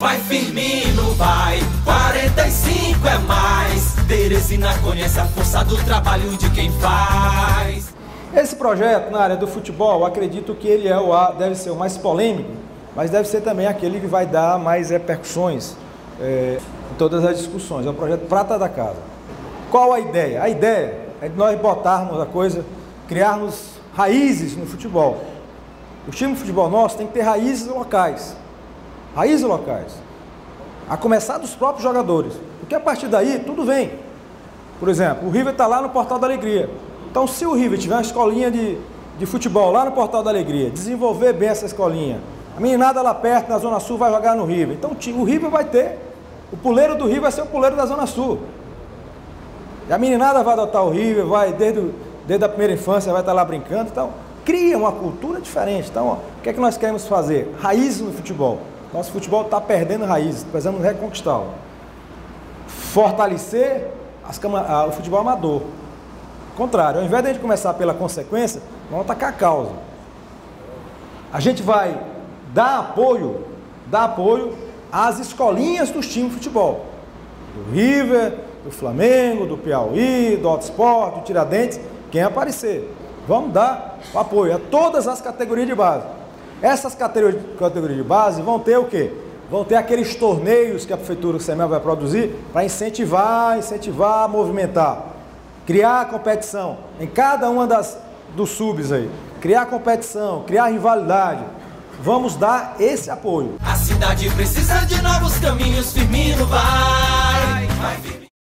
Vai Firmino, vai, 45 é mais. Teresina conhece a força do trabalho de quem faz. Esse projeto na área do futebol, acredito que ele deve ser o mais polêmico, mas deve ser também aquele que vai dar mais repercussões em todas as discussões. É o projeto Prata da Casa. Qual a ideia? A ideia é de nós botarmos a coisa, criarmos raízes no futebol. O time de futebol nosso tem que ter raízes locais. Raízes locais. A começar dos próprios jogadores. Porque a partir daí, tudo vem. Por exemplo, o River está lá no Portal da Alegria. Então, se o River tiver uma escolinha de futebol lá no Portal da Alegria, desenvolver bem essa escolinha, a meninada lá perto, na Zona Sul, vai jogar no River. Então, o River vai ter, o puleiro do River vai ser o puleiro da Zona Sul. E a meninada vai adotar o River, vai, desde a primeira infância, vai estar lá brincando. Então, cria uma cultura diferente. Então, ó, o que é que nós queremos fazer? Raízes no futebol. Nosso futebol está perdendo raízes, precisamos reconquistá-lo. Fortalecer o futebol amador. Ao contrário, ao invés de a gente começar pela consequência, vamos atacar a causa. A gente vai dar apoio às escolinhas dos times de futebol. Do River, do Flamengo, do Piauí, do Alto Esporte, do Tiradentes, quem aparecer. Vamos dar o apoio a todas as categorias de base. Essas categorias de base vão ter o quê? Vão ter aqueles torneios que a Prefeitura do SEMEL vai produzir para incentivar, movimentar. Criar competição em cada uma dos subs aí. Criar competição, criar rivalidade. Vamos dar esse apoio. A cidade precisa de novos caminhos, Firmino vai.